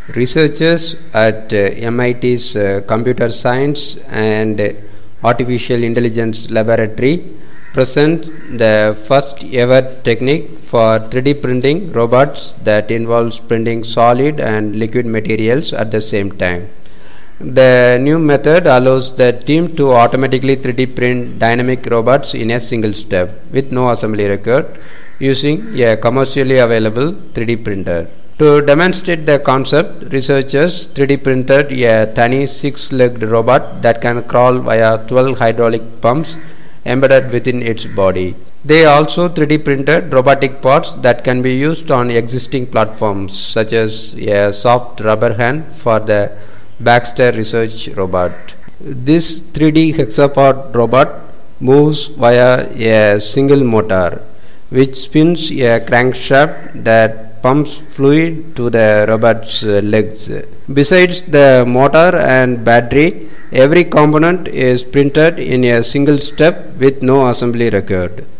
Researchers at MIT's Computer Science and Artificial Intelligence Laboratory present the first ever technique for 3D printing robots that involves printing solid and liquid materials at the same time. The new method allows the team to automatically 3D print dynamic robots in a single step with no assembly required using a commercially available 3D printer. To demonstrate the concept, researchers 3D printed a tiny 6-legged robot that can crawl via 12 hydraulic pumps embedded within its body. They also 3D printed robotic parts that can be used on existing platforms, such as a soft rubber hand for the Baxter research robot. This 3D hexapod robot moves via a single motor, which spins a crankshaft that pumps fluid to the robot's legs. Besides the motor and battery, every component is printed in a single step with no assembly required.